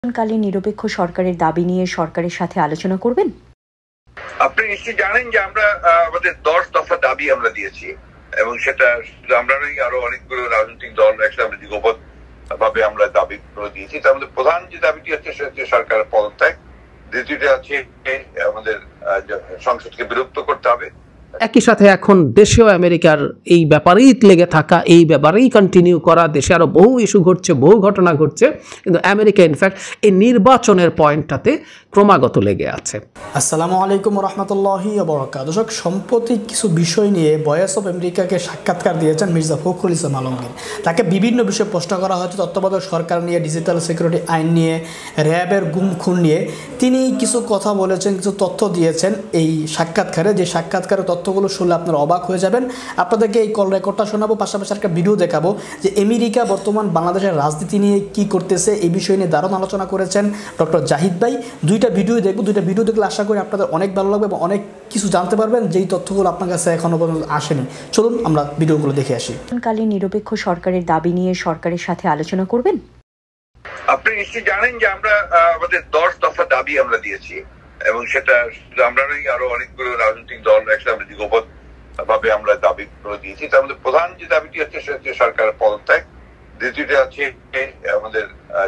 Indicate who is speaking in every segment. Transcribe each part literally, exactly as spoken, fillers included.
Speaker 1: কালীন নিরপেক্ষ সরকারের দাবি নিয়ে সরকারের সাথে আলোচনা করবেন?
Speaker 2: আপনি নিশ্চয়ই জানেন যে আমরা আমাদের দশ দফা দাবি আমরা দিয়েছি এবং সেটা আমরা আরো অনেকগুলো রাজনৈতিক দল একসাথে যুগপৎ ভাবে আমরা দাবি করে দিয়েছি। তার মধ্যে প্রধান যে দাবিটি হচ্ছে সেটা হচ্ছে সরকারের পদত্যাগ, দ্বিতীয়টা আছে আমাদের সংসদকে বিলুপ্ত করতে হবে।
Speaker 3: একই সাথে এখন দেশেও আমেরিকার এই ব্যাপারেই লেগে থাকা, এই ব্যাপারেই কন্টিনিউ করা, দেশে আরো বহু ইস্যু ঘটছে, বহু ঘটনা ঘটছে, কিন্তু আমেরিকা ইনফ্যাক্ট এই নির্বাচনের পয়েন্টটাতে ক্রমাগত লেগে আছে।
Speaker 4: আসসালামু আলাইকুম রহমতুল্লাহি ওয়া বারাকাতুহু। দর্শক, সম্প্রতি কিছু বিষয় নিয়ে ভয়েস অফ আমেরিকাকে সাক্ষাৎকার দিয়েছেন মির্জা ফখরুল ইসলাম আলমগীর। তাকে বিভিন্ন বিষয়ে প্রশ্ন করা হয়েছে, তত্ত্বাবধায়ক সরকার নিয়ে, ডিজিটাল সিকিউরিটি আইন নিয়ে, র্যাবের গুম খুন নিয়ে। তিনি কিছু কথা বলেছেন, কিছু তথ্য দিয়েছেন এই সাক্ষাৎকারে। যে সাক্ষাৎকারের তথ্যগুলো শুনলে আপনারা অবাক হয়ে যাবেন। আপনাদেরকে এই কল রেকর্ডটা শোনাবো, পাশাপাশি একটা ভিডিও দেখাবো যে আমেরিকা বর্তমান বাংলাদেশের রাজনীতি নিয়ে কি করতেছে, এই বিষয় নিয়ে দারুণ আলোচনা করেছেন ডক্টর জাহিদ ভাই। দুইটা ভিডিও দেখবো, দুইটা ভিডিও দেখলে আশা করি আপনাদের অনেক ভালো লাগবে এবং অনেক কিছু জানতে পারবেন যেই তথ্যগুলো আপনার কাছে এখনো পর্যন্ত আসেনি। চলুন আমরা ভিডিওগুলো দেখে আসি।
Speaker 1: কালীন নিরপেক্ষ সরকারের দাবি নিয়ে সরকারের সাথে আলোচনা করবেন?
Speaker 2: আপনি নিশ্চয়ই জানেন যে আমরা আমাদের দশ দফা দাবি আমরা দিয়েছি এবং সেটা আমরা আরো অনেকগুলো রাজনৈতিক দল একসাথে যুগপৎ ভাবে আমরা দাবি করে দিয়েছি। তার মধ্যে প্রধান যে দাবিটি হচ্ছে সেটা হচ্ছে সরকারের পদত্যাগ, দ্বিতীয়টা আছে আমাদের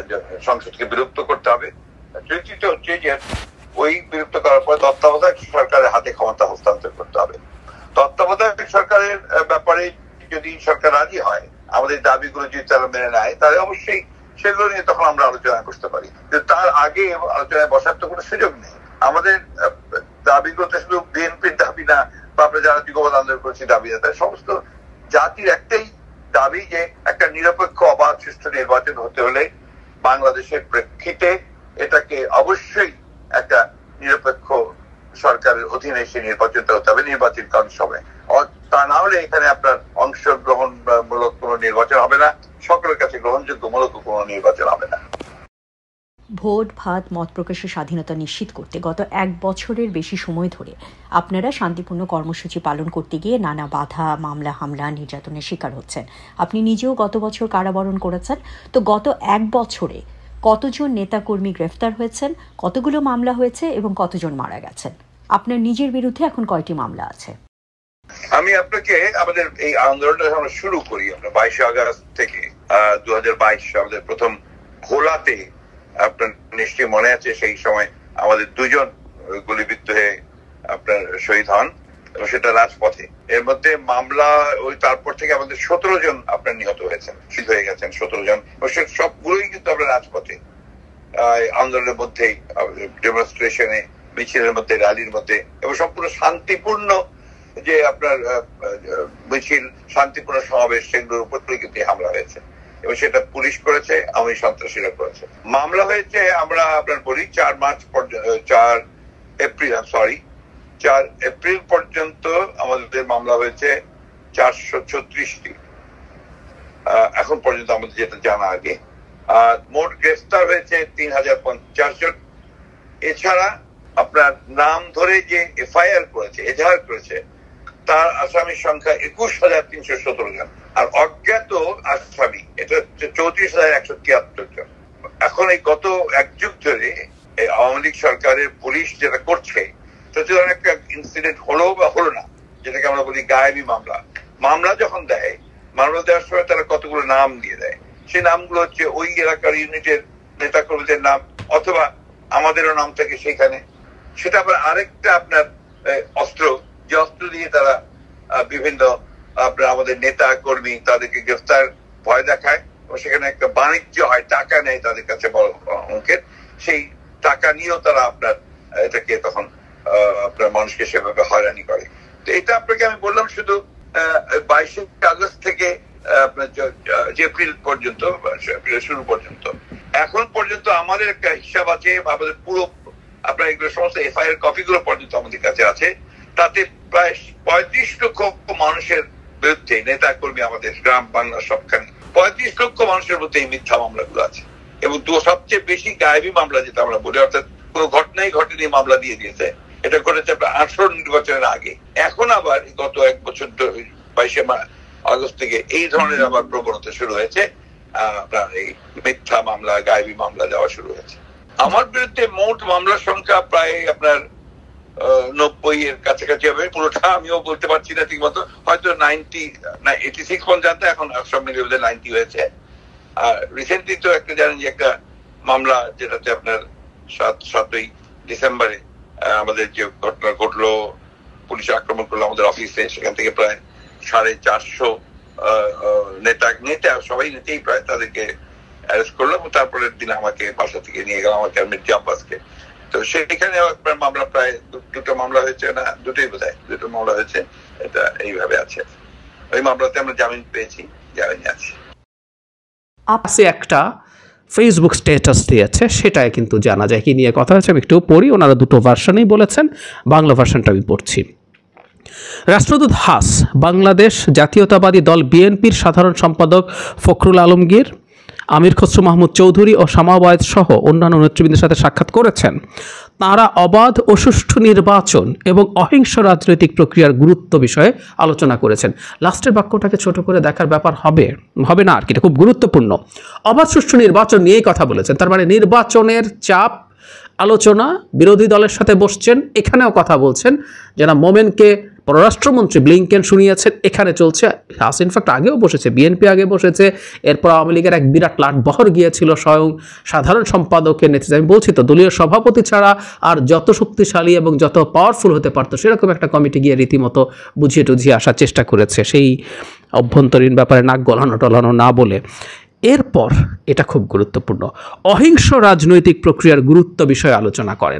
Speaker 2: সংসদকে বিলুপ্ত করতে হবে, তৃতীয়টা হচ্ছে যে ওই বিলুপ্ত করার পরে তত্ত্বাবধায়ক সরকারের হাতে ক্ষমতা হস্তান্তর করতে হবে। তত্ত্বাবধায়ক সরকারের ব্যাপারে যদি সরকার রাজি হয়, আমাদের দাবিগুলো যদি তারা মেনে নেয়, তাহলে অবশ্যই সেগুলো নিয়ে তখন আমরা আলোচনা করতে পারি। কিন্তু তার আগে আলোচনায় বসার তো কোনো সুযোগ নেই। আমাদের দাবিগুলো তো শুধু বিএনপির দাবি না, বা আমরা যারা যুগপৎ আন্দোলন করছি দাবি না, তাই সমস্ত জাতির একটাই দাবি যে একটা নিরপেক্ষ অবাধ সুষ্ঠু নির্বাচন হতে হলে বাংলাদেশের প্রেক্ষিতে এটাকে অবশ্যই একটা নিরপেক্ষ সরকারের অধীনে সেই নির্বাচনটা হতে হবে, নির্বাচিত সময়। তা না হলে এখানে আপনার অংশগ্রহণমূলক কোনো নির্বাচন হবে না, সকলের কাছে গ্রহণযোগ্যমূলক কোনো নির্বাচন হবে না।
Speaker 1: ভোট, ভাত, মত প্রকাশের স্বাধীনতা নিশ্চিত করতে গত এক বছরের বেশি সময় ধরে আপনারা শান্তিপূর্ণ কর্মসূচি পালন করতে গিয়ে নানা বাধা, মামলা, হামলা, নির্যাতনের শিকার হচ্ছেন। আপনি নিজেও গত বছর কারাবরণ করেছেন। তো গত এক বছরে কতজন নেতাকর্মী গ্রেফতার হয়েছেন, কতগুলো মামলা হয়েছে এবং কতজন মারা গেছেন? আপনার নিজের বিরুদ্ধে এখন কয়টি মামলা আছে?
Speaker 2: আমি আপনাকে আমাদের এই আন্দোলনটা আমরা শুরু করি আমরা বাইশে আগস্ট থেকে আহ দু হাজার বাইশ আমাদের প্রথম ভোলাতে, আপনার নিশ্চয়ই মনে আছে সেই সময় আমাদের দুজন গুলিবিদ্ধ হয়ে আপনার শহীদ হন এবং সেটা রাজপথে। এর মধ্যে মামলা ওই তারপর থেকে আমাদের সতেরো জন আপনার নিহত হয়েছেন, শহীদ হয়ে গেছেন সতেরো জন। সবগুলোই কিন্তু আমরা রাজপথে আন্দোলনের মধ্যেই, ডেমনস্ট্রেশনে, মিছিলের মধ্যে, র্যালির মধ্যে, এবং সম্পূর্ণ শান্তিপূর্ণ যে আপনার মিছিল, শান্তিপূর্ণ সমাবেশ, সেগুলোর উপর কিন্তু হামলা হয়েছে এবং সেটা পুলিশ করেছে, আওয়ামী সন্ত্রাসীরা করেছে। মামলা হয়েছে আমরা আপনার বলি চার মার্চ পর্যন্ত, চার এপ্রিল সরি চার এপ্রিল পর্যন্ত আমাদের মামলা হয়েছে চারশো ছত্রিশটি এখন পর্যন্ত আমাদের যেটা জানা আগে। আর মোট গ্রেফতার হয়েছে তিন হাজার পঞ্চাশ জন। এছাড়া আপনার নাম ধরে যে এফআইআর করেছে, এজাহার করেছে, তার আসামির সংখ্যা একুশ হাজার তিনশো সতেরো জন। আর অজ্ঞাত আসামি এটা হচ্ছে চৌত্রিশ হাজার একশো তিয়াত্তর জন। এখন এই গত এক যুগ ধরে আওয়ামী লীগ সরকারের পুলিশ যেটা করছে, সেটা একটা ইনসিডেন্ট হলো বা হলো না, যেটাকে আমরা বলি গায়েবী মামলা। মামলা যখন দেয়, মামলা দেওয়ার সময় তারা কতগুলো নাম দিয়ে দেয়। সেই নামগুলো হচ্ছে ওই এলাকার ইউনিটের নেতা কর্মীদের নাম, অথবা আমাদেরও নাম থাকে সেখানে। সেটা আবার আরেকটা আপনার অস্ত্র, যে অস্ত্র দিয়ে তারা বিভিন্ন আপনার আমাদের নেতা কর্মী তাদেরকে গ্রেফতার ভয় দেখায় এবং সেখানে একটা বাণিজ্য হয়, টাকা নেয় তাদের কাছে বড় অঙ্কের। সেই টাকা নিয়েও তারা আপনার এটাকে তখন আপনার মানুষকে সেভাবে হয়রানি করে। তো এটা আপনাকে আমি বললাম শুধু বাইশে আগস্ট থেকে আপনার এপ্রিল পর্যন্ত, এপ্রিলের শুরু পর্যন্ত। এখন পর্যন্ত আমাদের একটা হিসাব আছে, আমাদের পুরো আপনার এগুলো সমস্ত এফআইআর কপিগুলো পর্যন্ত আমাদের কাছে আছে। তাতে প্রায় পঁয়ত্রিশ লক্ষ মানুষের বিরুদ্ধে, নেতা কর্মী আমাদের গ্রাম বাংলা সবখানে পঁয়ত্রিশ লক্ষ মানুষের মধ্যে এই মিথ্যা মামলাগুলো আছে। এবং সবচেয়ে বেশি গায়েবী মামলা যেটা আমরা বলি, অর্থাৎ কোনো ঘটনাই ঘটেনি মামলা দিয়ে দিয়েছে, এটা করেছে আপনার আঠারো নির্বাচনের আগে। এখন আবার গত এক বছর বাইশে আগস্ট থেকে এই ধরনের আবার প্রবণতা শুরু হয়েছে, আপনার এই মিথ্যা মামলা, গায়েবী মামলা দেওয়া শুরু হয়েছে। আমার বিরুদ্ধে মোট মামলার সংখ্যা প্রায় আপনার নব্বই এর কাছাকাছি হবে। পুরোটা আমিও বলতে পারছি না ঠিক মতো, হয়তো নাইনটি এইটি সিক্স পর্যন্ত, এখন সব মিলিয়ে নাইনটি হয়েছে। আর রিসেন্টলি তো একটা জানেন যে একটা মামলা যেটাতে আপনার সাত সাতই ডিসেম্বরে আমাদের যে ঘটনা ঘটলো, পুলিশ আক্রমণ করলো আমাদের অফিসে, সেখান থেকে প্রায় সাড়ে চারশো নেতা নেতা সবাই নেতেই প্রায় তাদেরকে অ্যারেস্ট করলো এবং তারপরের দিন আমাকে বাসা থেকে নিয়ে গেল আমাকে আর মির্জা আব্বাসকে। তো সেখানে মামলা প্রায় দুটো মামলা হয়েছে, না দুটোই বোধ হয় দুটো মামলা হয়েছে। এটা এইভাবে আছে। ওই মামলাতে আমরা জামিন পেয়েছি, জামিনে আছি।
Speaker 3: আপনি একটা ফেসবুক স্ট্যাটাস দিয়েছে, সেটাই কিন্তু জানা যায় কি নিয়ে কথা হয়েছে। আমি একটু পড়ি, ওনারা দুটো ভার্সনই বলেছেন, বাংলা ভার্সনটা আমি পড়ছি। রাষ্ট্রদূত হাস বাংলাদেশ জাতীয়তাবাদী দল বিএনপির সাধারণ সম্পাদক ফখরুল আলমগীর, আমির খসরু মাহমুদ চৌধুরী ও শামাওয়াত সহ অন্যান্য নেতৃবৃন্দের সাথে সাক্ষাৎ করেছেন। তাঁরা অবাধ ও সুষ্ঠু নির্বাচন এবং অহিংস রাজনৈতিক প্রক্রিয়ার গুরুত্ব বিষয়ে আলোচনা করেছেন। লাস্টের বাক্যটাকে ছোট করে দেখার ব্যাপার হবে হবে না আর কি, এটা খুব গুরুত্বপূর্ণ। অবাধ সুষ্ঠু নির্বাচন নিয়েই কথা বলেছেন, তার মানে নির্বাচনের চাপ আলোচনা, বিরোধী দলের সাথে বসছেন, এখানেও কথা বলছেন। যারা মোমেনকে পররাষ্ট্রমন্ত্রী ব্লিংকেন শুনিয়েছেন, এখানে চলছে। হাস ইনফ্যাক্ট আগেও বসেছে, বিএনপি আগে বসেছে, এরপর আওয়ামী লীগের এক বিরাট লাটবহর গিয়েছিল স্বয়ং সাধারণ সম্পাদকের নেতৃত্বে। আমি বলছি তো, দলীয় সভাপতি ছাড়া আর যত শক্তিশালী এবং যত পাওয়ারফুল হতে পারতো সেরকম একটা কমিটি গিয়ে রীতিমতো বুঝিয়ে টুঝিয়ে আসার চেষ্টা করেছে, সেই অভ্যন্তরীণ ব্যাপারে নাক গলানো টলানো না বলে। এরপর এটা খুব গুরুত্বপূর্ণ, অহিংস রাজনৈতিক প্রক্রিয়ার গুরুত্ব বিষয়ে আলোচনা করেন।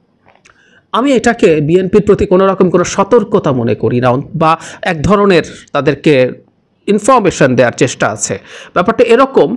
Speaker 3: আমি এটাকে বিএনপির প্রতি কোনো রকম কোনো সতর্কতা মনে করি না, বা এক ধরনের তাদেরকে ইনফরমেশন দেওয়ার চেষ্টা আছে। ব্যাপারটা এরকম,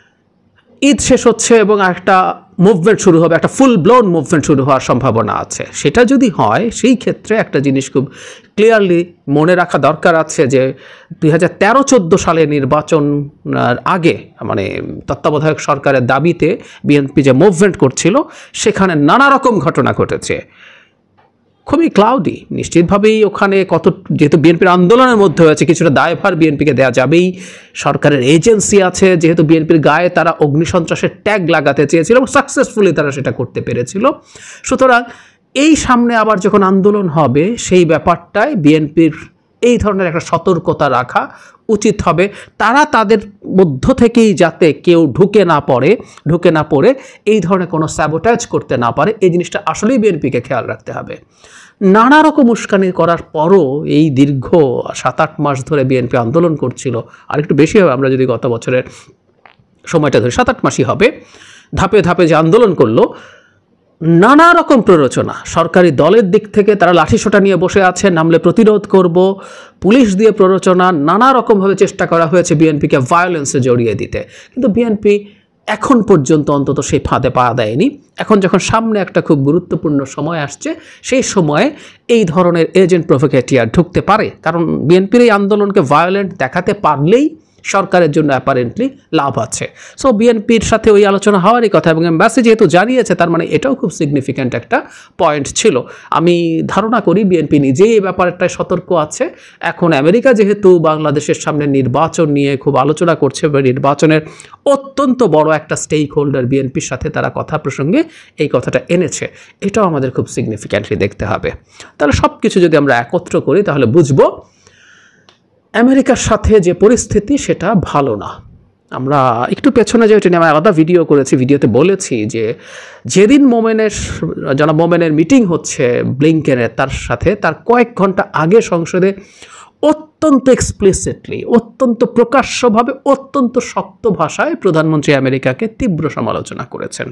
Speaker 3: ঈদ শেষ হচ্ছে এবং একটা মুভমেন্ট শুরু হবে, একটা ফুল ব্লোন মুভমেন্ট শুরু হওয়ার সম্ভাবনা আছে। সেটা যদি হয়, সেই ক্ষেত্রে একটা জিনিস খুব ক্লিয়ারলি মনে রাখা দরকার আছে যে দুই হাজার তেরো চোদ্দো সালে নির্বাচন আগে, মানে তত্ত্বাবধায়ক সরকারের দাবিতে বিএনপি যে মুভমেন্ট করছিল, সেখানে নানা রকম ঘটনা ঘটেছে, খুবই ক্লাউডি। নিশ্চিতভাবেই ওখানে কত, যেহেতু বিএনপির আন্দোলনের মধ্যে হয়েছে, কিছুটা দায়ভার বিএনপিকে দেওয়া যাবেই। সরকারের এজেন্সি আছে, যেহেতু বিএনপির গায়ে তারা অগ্নিসন্ত্রাসের ট্যাগ লাগাতে চেয়েছিল এবং সাকসেসফুলি তারা সেটা করতে পেরেছিল। সুতরাং এই সামনে আবার যখন আন্দোলন হবে, সেই ব্যাপারটায় বিএনপির এই ধরনের একটা সতর্কতা রাখা উচিত হবে। তারা তাদের মধ্য থেকেই যাতে কেউ ঢুকে না পড়ে ঢুকে না পড়ে এই ধরনের কোনো স্যাবোটাজ করতে না পারে, এই জিনিসটা আসলেই বিএনপিকে খেয়াল রাখতে হবে। নানা রকম উস্কানি করার পরও এই দীর্ঘ সাত আট মাস ধরে বিএনপি আন্দোলন করছিল, আর একটু বেশি হবে আমরা যদি গত বছরের সময়টা ধরে, সাত আট মাসই হবে, ধাপে ধাপে যে আন্দোলন করলো, নানা রকম প্ররোচনা সরকারি দলের দিক থেকে, তারা লাঠিসোঁটা নিয়ে বসে আছে, নামলে প্রতিরোধ করব, পুলিশ দিয়ে প্ররোচনা, নানা রকমভাবে চেষ্টা করা হয়েছে বিএনপিকে ভায়োলেন্সে জড়িয়ে দিতে। কিন্তু বিএনপি এখন পর্যন্ত অন্তত সেই ফাঁদে পা দেয়নি। এখন যখন সামনে একটা খুব গুরুত্বপূর্ণ সময় আসছে, সেই সময়ে এই ধরনের এজেন্ট প্রভোকেটিয়ার ঢুকতে পারে, কারণ বিএনপির এই আন্দোলনকে ভায়োলেন্ট দেখাতে পারলেই সরকারের জন্য অ্যাপারেন্টলি লাভ আছে। সো বিএনপির সাথে ওই আলোচনা হওয়ারই কথা, এবং এমবাসি যেহেতু জানিয়েছে, তার মানে এটাও খুব সিগনিফিক্যান্ট একটা পয়েন্ট ছিল। আমি ধারণা করি বিএনপি নিজেই এই ব্যাপারটায় সতর্ক আছে। এখন আমেরিকা যেহেতু বাংলাদেশের সামনে নির্বাচন নিয়ে খুব আলোচনা করছে, বা নির্বাচনের অত্যন্ত বড় একটা স্টেক হোল্ডার বিএনপির সাথে তারা কথা প্রসঙ্গে এই কথাটা এনেছে, এটাও আমাদের খুব সিগনিফিক্যান্টলি দেখতে হবে। তাহলে সব কিছু যদি আমরা একত্র করি, তাহলে বুঝবো আমেরিকার সাথে যে পরিস্থিতি সেটা ভালো না। আমরা একটু পেছনে যে এটা নিয়ে আমি আলাদা ভিডিও করেছি, ভিডিওতে বলেছি যে যেদিন মোমেনের জনাব মোমেনের মিটিং হচ্ছে ব্লিংকেনের, তার সাথে তার কয়েক ঘন্টা আগে সংসদে অত্যন্ত এক্সপ্লিসিটলি, অত্যন্ত প্রকাশ্যভাবে, অত্যন্ত শক্ত ভাষায় প্রধানমন্ত্রী আমেরিকাকে তীব্র সমালোচনা করেছেন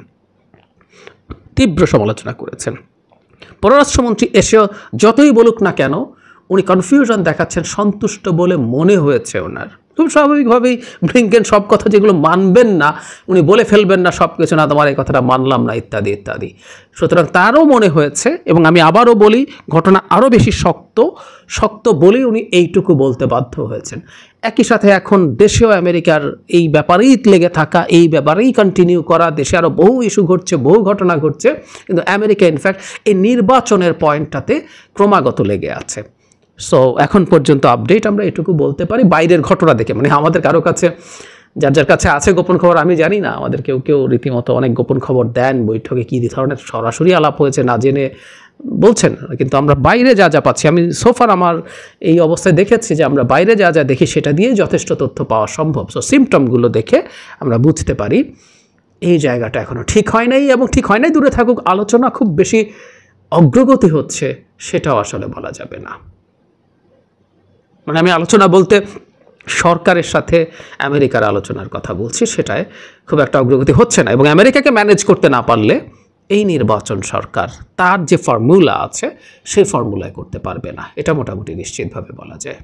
Speaker 3: তীব্র সমালোচনা করেছেন পররাষ্ট্রমন্ত্রী এসেও যতই বলুক না কেন, উনি কনফিউশন দেখাচ্ছেন, সন্তুষ্ট বলে মনে হয়েছে ওনার। খুব স্বাভাবিকভাবেই ব্লিংকেন সব কথা যেগুলো মানবেন না, উনি বলে ফেলবেন না সব কিছু, না তোমার এই কথাটা মানলাম না ইত্যাদি ইত্যাদি। সুতরাং তারও মনে হয়েছে, এবং আমি আবারও বলি, ঘটনা আরও বেশি শক্ত শক্ত বলেই উনি এইটুকু বলতে বাধ্য হয়েছেন। একই সাথে এখন দেশেও আমেরিকার এই ব্যাপারেই লেগে থাকা, এই ব্যাপারেই কন্টিনিউ করা, দেশে আরও বহু ইস্যু ঘটছে, বহু ঘটনা ঘটছে, কিন্তু আমেরিকা ইনফ্যাক্ট এই নির্বাচনের পয়েন্টটাতে ক্রমাগত লেগে আছে। সো এখন পর্যন্ত আপডেট আমরা এটুকু বলতে পারি, বাইরের ঘটনা দেখে, মানে আমাদের কারো কাছে যার যার কাছে আছে গোপন খবর আমি জানি না, আমাদের কেউ কেউ রীতিমতো অনেক গোপন খবর দেন, বৈঠকে কী ধরনের সরাসরি আলাপ হয়েছে না জেনে বলছেন, কিন্তু আমরা বাইরে যা যা পাচ্ছি, আমি সোফার আমার এই অবস্থায় দেখেছি যে আমরা বাইরে যা যা দেখি সেটা দিয়ে যথেষ্ট তথ্য পাওয়া সম্ভব। সো সিমটমগুলো দেখে আমরা বুঝতে পারি এই জায়গাটা এখনও ঠিক হয় নাই, এবং ঠিক হয় নাই দূরে থাকুক, আলোচনা খুব বেশি অগ্রগতি হচ্ছে সেটাও আসলে বলা যাবে না। মানে আমি আলোচনা বলতে সরকারের সাথে আমেরিকার আলোচনার কথা বলছি, সেটায় খুব একটা অগ্রগতি হচ্ছে না, এবং আমেরিকাকে ম্যানেজ করতে না পারলে এই নির্বাচন সরকার তার যে ফর্মুলা আছে সেই ফর্মুলায় করতে পারবে না, এটা মোটামুটি নিশ্চিতভাবে বলা যায়।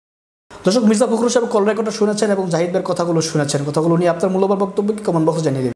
Speaker 4: দর্শক, মির্জা ফখরুল সাহেব কল রেকর্ডটা শুনেছেন এবং জাহিদ ভাইয়ের কথাগুলো শুনেছেন, কথাগুলো নিয়ে আপনার মূল্যবান বক্তব্য কি কমেন্ট বক্সে জানিয়ে দিন।